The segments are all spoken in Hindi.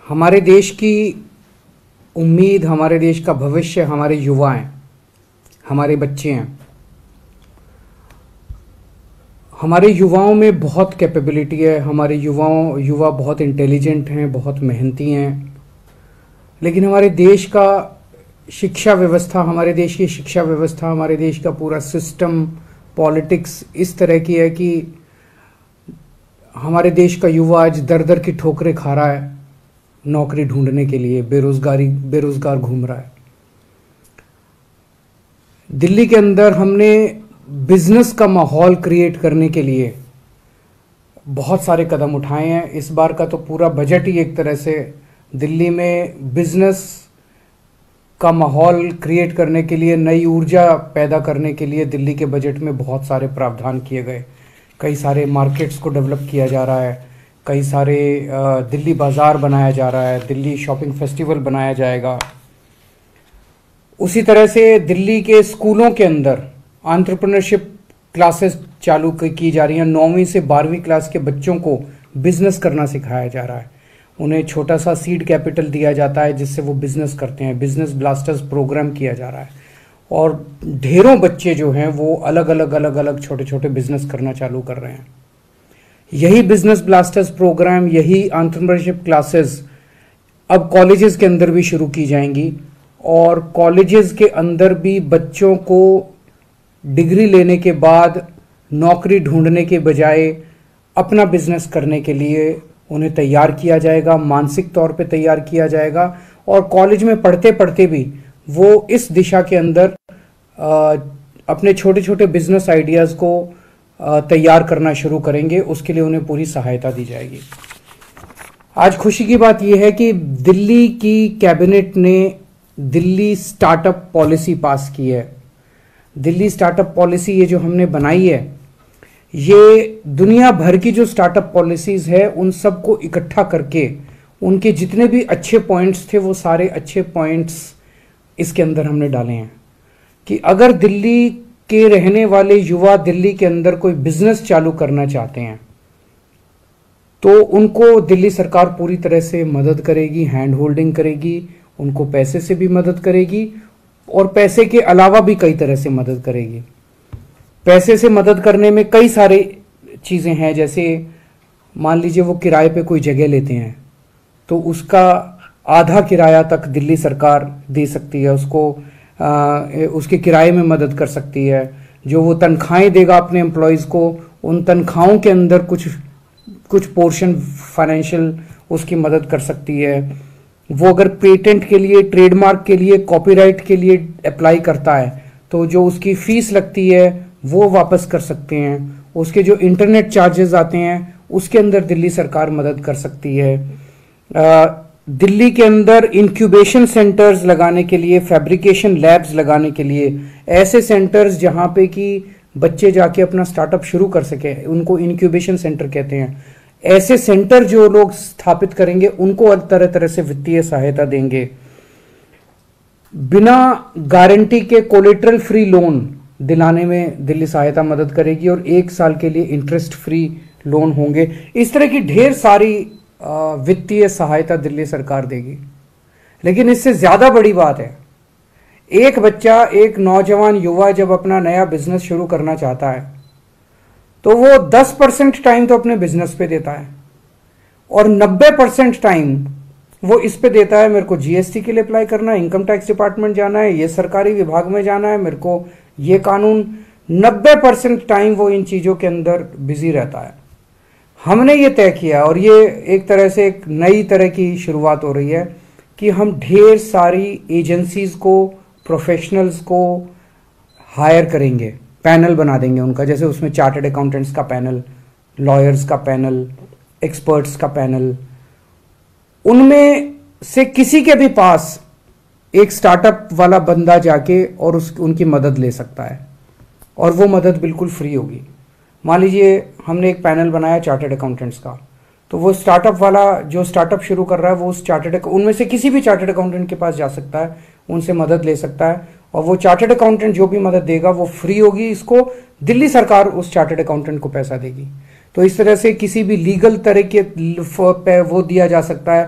हमारे देश की उम्मीद, हमारे देश का भविष्य हमारे युवा हैं, हमारे बच्चे हैं। हमारे युवाओं में बहुत कैपेबिलिटी है, हमारे युवा बहुत इंटेलिजेंट हैं, बहुत मेहनती हैं। लेकिन हमारे देश का शिक्षा व्यवस्था, हमारे देश की शिक्षा व्यवस्था, हमारे देश का पूरा सिस्टम, पॉलिटिक्स इस तरह की है कि हमारे देश का युवा आज दर दर की ठोकरें खा रहा है नौकरी ढूंढने के लिए, बेरोजगार घूम रहा है। दिल्ली के अंदर हमने बिजनेस का माहौल क्रिएट करने के लिए बहुत सारे कदम उठाए हैं। इस बार का तो पूरा बजट ही एक तरह से दिल्ली में बिजनेस का माहौल क्रिएट करने के लिए, नई ऊर्जा पैदा करने के लिए दिल्ली के बजट में बहुत सारे प्रावधान किए गए। कई सारे मार्केट्स को डेवलप किया जा रहा है, कई सारे दिल्ली बाज़ार बनाया जा रहा है, दिल्ली शॉपिंग फेस्टिवल बनाया जाएगा। उसी तरह से दिल्ली के स्कूलों के अंदर एंटरप्रेन्योरशिप क्लासेस चालू की जा रही हैं। 9वीं से 12वीं क्लास के बच्चों को बिजनेस करना सिखाया जा रहा है। उन्हें छोटा सा सीड कैपिटल दिया जाता है जिससे वो बिजनेस करते हैं। बिजनेस ब्लास्टर्स प्रोग्राम किया जा रहा है और ढेरों बच्चे जो हैं वो अलग अलग छोटे छोटे बिजनेस करना चालू कर रहे हैं। यही बिजनेस ब्लास्टर्स प्रोग्राम, यही एंटरप्रेन्योरशिप क्लासेस अब कॉलेजेस के अंदर भी शुरू की जाएंगी और कॉलेजेस के अंदर भी बच्चों को डिग्री लेने के बाद नौकरी ढूंढने के बजाय अपना बिजनेस करने के लिए उन्हें तैयार किया जाएगा, मानसिक तौर पे तैयार किया जाएगा। और कॉलेज में पढ़ते पढ़ते भी वो इस दिशा के अंदर अपने छोटे छोटे बिजनेस आइडियाज को तैयार करना शुरू करेंगे। उसके लिए उन्हें पूरी सहायता दी जाएगी। आज खुशी की बात यह है कि दिल्ली की कैबिनेट ने दिल्ली स्टार्टअप पॉलिसी पास की है। दिल्ली स्टार्टअप पॉलिसी ये जो हमने बनाई है, ये दुनिया भर की जो स्टार्टअप पॉलिसीज है उन सबको इकट्ठा करके उनके जितने भी अच्छे पॉइंट्स थे वो सारे अच्छे पॉइंट्स इसके अंदर हमने डाले हैं कि अगर दिल्ली के रहने वाले युवा दिल्ली के अंदर कोई बिजनेस चालू करना चाहते हैं तो उनको दिल्ली सरकार पूरी तरह से मदद करेगी, हैंड होल्डिंग करेगी, उनको पैसे से भी मदद करेगी और पैसे के अलावा भी कई तरह से मदद करेगी। पैसे से मदद करने में कई सारे चीज़ें हैं, जैसे मान लीजिए वो किराए पे कोई जगह लेते हैं तो उसका आधा किराया तक दिल्ली सरकार दे सकती है, उसको उसके किराए में मदद कर सकती है। जो वो तनख्वाहें देगा अपने एम्प्लॉयज़ को, उन तनख्वाहों के अंदर कुछ पोर्शन फाइनेंशियल उसकी मदद कर सकती है। वो अगर पेटेंट के लिए, ट्रेडमार्क के लिए, कॉपीराइट के लिए अप्लाई करता है तो जो उसकी फीस लगती है वो वापस कर सकते हैं। उसके जो इंटरनेट चार्जेस आते हैं उसके अंदर दिल्ली सरकार मदद कर सकती है। दिल्ली के अंदर इंक्यूबेशन सेंटर्स लगाने के लिए, फैब्रिकेशन लैब्स लगाने के लिए, ऐसे सेंटर्स जहां पे कि बच्चे जाके अपना स्टार्टअप शुरू कर सके, उनको इंक्यूबेशन सेंटर कहते हैं। ऐसे सेंटर जो लोग स्थापित करेंगे उनको तरह तरह से वित्तीय सहायता देंगे। बिना गारंटी के कोलेटरल फ्री लोन दिलाने में दिल्ली सहायता मदद करेगी और 1 साल के लिए इंटरेस्ट फ्री लोन होंगे। इस तरह की ढेर सारी वित्तीय सहायता दिल्ली सरकार देगी। लेकिन इससे ज्यादा बड़ी बात है, एक बच्चा, एक नौजवान युवा जब अपना नया बिजनेस शुरू करना चाहता है तो वो 10% टाइम तो अपने बिजनेस पे देता है और 90% टाइम वो इस पे देता है, मेरे को जीएसटी के लिए अप्लाई करना है, इनकम टैक्स डिपार्टमेंट जाना है, ये सरकारी विभाग में जाना है, मेरे को ये कानून। 90% टाइम वो इन चीजों के अंदर बिजी रहता है। हमने ये तय किया और ये एक तरह से एक नई तरह की शुरुआत हो रही है कि हम ढेर सारी एजेंसीज को, प्रोफेशनल्स को हायर करेंगे, पैनल बना देंगे उनका, जैसे उसमें चार्टर्ड अकाउंटेंट्स का पैनल, लॉयर्स का पैनल, एक्सपर्ट्स का पैनल। उनमें से किसी के भी पास एक स्टार्टअप वाला बंदा जाके और उनकी मदद ले सकता है और वो मदद बिल्कुल फ्री होगी। मान लीजिए हमने एक पैनल बनाया चार्टर्ड अकाउंटेंट्स का, तो वो स्टार्टअप वाला जो स्टार्टअप शुरू कर रहा है वो उस उनमें से किसी भी चार्टर्ड अकाउंटेंट के पास जा सकता है, उनसे मदद ले सकता है और वो चार्टर्ड अकाउंटेंट जो भी मदद देगा वो फ्री होगी। इसको दिल्ली सरकार उस चार्टर्ड अकाउंटेंट को पैसा देगी। तो इस तरह से किसी भी लीगल तरह के वो दिया जा सकता है,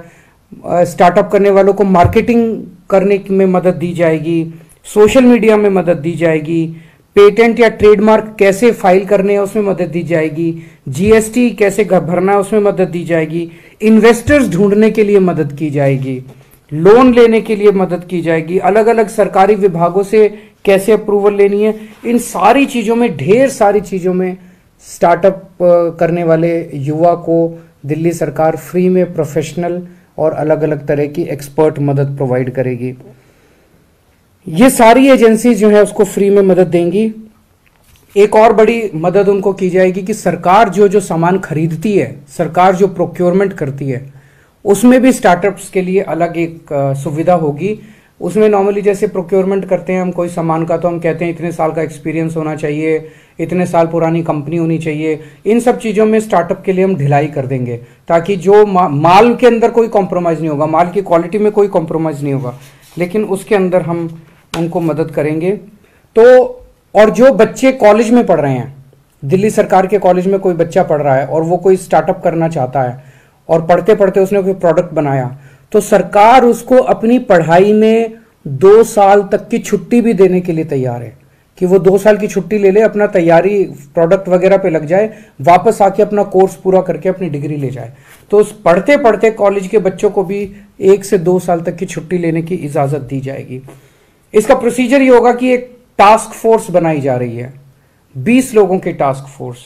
स्टार्टअप करने वालों को मार्केटिंग करने में मदद दी जाएगी, सोशल मीडिया में मदद दी जाएगी, पेटेंट या ट्रेडमार्क कैसे फाइल करने हैं उसमें मदद दी जाएगी, जीएसटी कैसे भरना है उसमें मदद दी जाएगी, इन्वेस्टर्स ढूंढने के लिए मदद की जाएगी, लोन लेने के लिए मदद की जाएगी, अलग अलग सरकारी विभागों से कैसे अप्रूवल लेनी है। इन सारी चीजों में, ढेर सारी चीजों में स्टार्टअप करने वाले युवा को दिल्ली सरकार फ्री में प्रोफेशनल और अलग अलग तरह की एक्सपर्ट मदद प्रोवाइड करेगी। ये सारी एजेंसी जो है उसको फ्री में मदद देंगी। एक और बड़ी मदद उनको की जाएगी कि सरकार जो जो सामान खरीदती है, सरकार जो प्रोक्योरमेंट करती है, उसमें भी स्टार्टअप्स के लिए अलग एक सुविधा होगी। उसमें नॉर्मली जैसे प्रोक्योरमेंट करते हैं हम कोई सामान का, तो हम कहते हैं इतने साल का एक्सपीरियंस होना चाहिए, इतने साल पुरानी कंपनी होनी चाहिए। इन सब चीज़ों में स्टार्टअप के लिए हम ढिलाई कर देंगे ताकि जो माल के अंदर कोई कॉम्प्रोमाइज़ नहीं होगा, माल की क्वालिटी में कोई कॉम्प्रोमाइज़ नहीं होगा, लेकिन उसके अंदर हम उनको मदद करेंगे। तो और जो बच्चे कॉलेज में पढ़ रहे हैं, दिल्ली सरकार के कॉलेज में कोई बच्चा पढ़ रहा है और वो कोई स्टार्टअप करना चाहता है और पढ़ते पढ़ते उसने कोई प्रोडक्ट बनाया, तो सरकार उसको अपनी पढ़ाई में 2 साल तक की छुट्टी भी देने के लिए तैयार है कि वो 2 साल की छुट्टी ले ले, अपना तैयारी प्रोडक्ट वगैरह पे लग जाए, वापस आके अपना कोर्स पूरा करके अपनी डिग्री ले जाए। तो उस पढ़ते पढ़ते कॉलेज के बच्चों को भी 1 से 2 साल तक की छुट्टी लेने की इजाजत दी जाएगी। इसका प्रोसीजर ये होगा कि एक टास्क फोर्स बनाई जा रही है, 20 लोगों की टास्क फोर्स।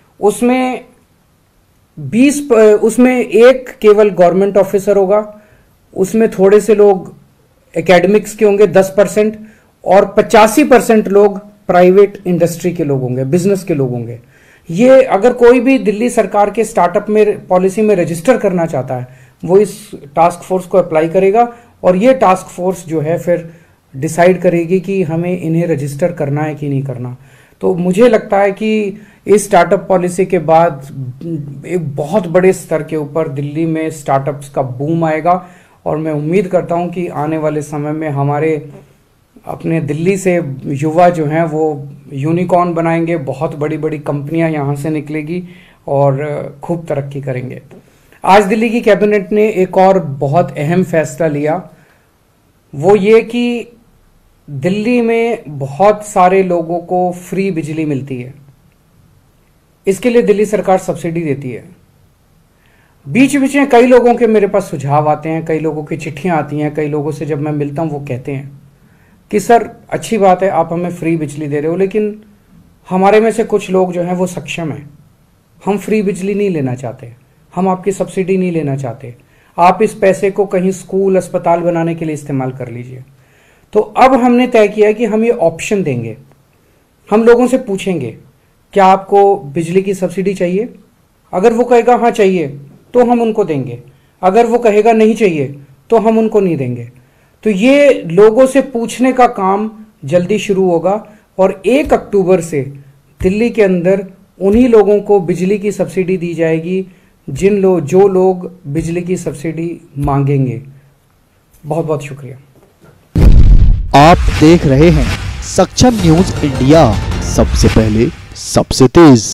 उसमें एक केवल गवर्नमेंट ऑफिसर होगा, उसमें थोड़े से लोग एकेडमिक्स के होंगे 10% और 85% लोग प्राइवेट इंडस्ट्री के लोग होंगे, बिजनेस के लोग होंगे। ये अगर कोई भी दिल्ली सरकार के स्टार्टअप में पॉलिसी में रजिस्टर करना चाहता है, वो इस टास्क फोर्स को अप्लाई करेगा और ये टास्क फोर्स जो है फिर डिसाइड करेगी कि हमें इन्हें रजिस्टर करना है कि नहीं करना। तो मुझे लगता है कि इस स्टार्टअप पॉलिसी के बाद एक बहुत बड़े स्तर के ऊपर दिल्ली में स्टार्टअप्स का बूम आएगा और मैं उम्मीद करता हूं कि आने वाले समय में हमारे अपने दिल्ली से युवा जो हैं वो यूनिकॉर्न बनाएंगे, बहुत बड़ी बड़ी कंपनियां यहां से निकलेगी और खूब तरक्की करेंगे। आज दिल्ली की कैबिनेट ने एक और बहुत अहम फैसला लिया, वो ये कि दिल्ली में बहुत सारे लोगों को फ्री बिजली मिलती है, इसके लिए दिल्ली सरकार सब्सिडी देती है। बीच बीच में कई लोगों के मेरे पास सुझाव आते हैं, कई लोगों की चिट्ठियां आती हैं, कई लोगों से जब मैं मिलता हूं वो कहते हैं कि सर अच्छी बात है आप हमें फ्री बिजली दे रहे हो, लेकिन हमारे में से कुछ लोग जो हैं वो सक्षम हैं, हम फ्री बिजली नहीं लेना चाहते, हम आपकी सब्सिडी नहीं लेना चाहते, आप इस पैसे को कहीं स्कूल अस्पताल बनाने के लिए इस्तेमाल कर लीजिए। तो अब हमने तय किया कि हम ये ऑप्शन देंगे, हम लोगों से पूछेंगे क्या आपको बिजली की सब्सिडी चाहिए। अगर वो कहेगा हाँ चाहिए तो हम उनको देंगे, अगर वो कहेगा नहीं चाहिए तो हम उनको नहीं देंगे। तो ये लोगों से पूछने का काम जल्दी शुरू होगा और 1 अक्टूबर से दिल्ली के अंदर उन्हीं लोगों को बिजली की सब्सिडी दी जाएगी जो लोग बिजली की सब्सिडी मांगेंगे। बहुत बहुत शुक्रिया। आप देख रहे हैं सक्षम न्यूज इंडिया, सबसे पहले सबसे तेज।